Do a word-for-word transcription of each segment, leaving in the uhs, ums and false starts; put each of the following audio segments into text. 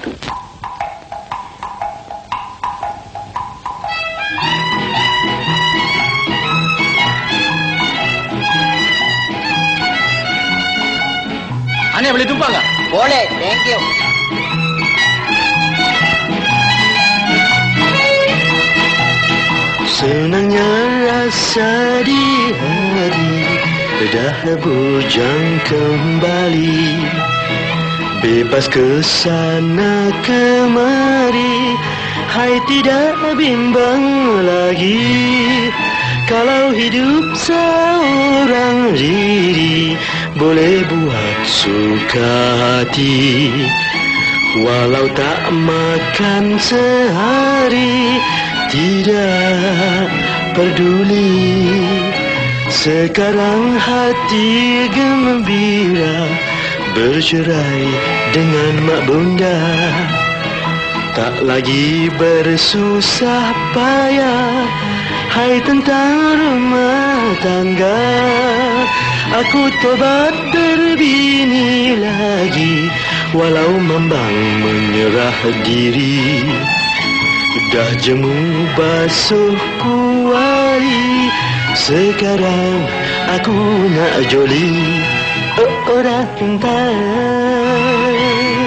Aneh boleh tumpang tak? Boleh, thank you. Senangnya rasa di hati dah bujang kembali, bebas ke sana kemari, hai tidak bimbang lagi. Kalau hidup seorang diri boleh buat suka hati, walau tak makan sehari, tidak peduli. Sekarang hati gembira bercerai dengan mak bunda, tak lagi bersusah payah, hai tentang rumah tangga. Aku tobat berbini lagi, walau membang menyerah diri. Dah jemu basuh kuali, sekarang aku nak joli. Oh, orang tak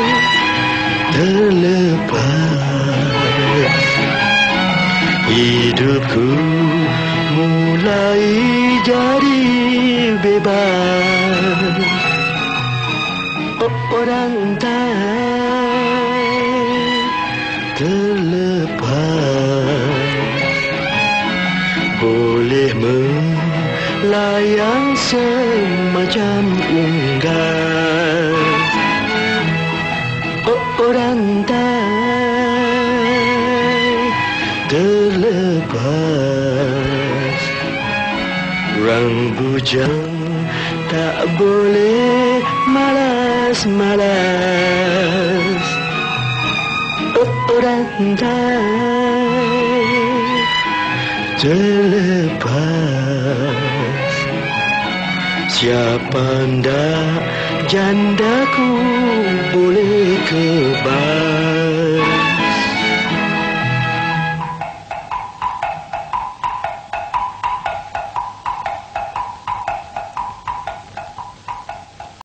terlepas, hidupku mulai jadi bebas. Oh, orang tak terlepas, boleh melayang semacam unggas. Oh, orang tak terlepas, orang bujang tak boleh malas-malas. Oh, orang tak terlepas, siapa ndak jandaku boleh kebal.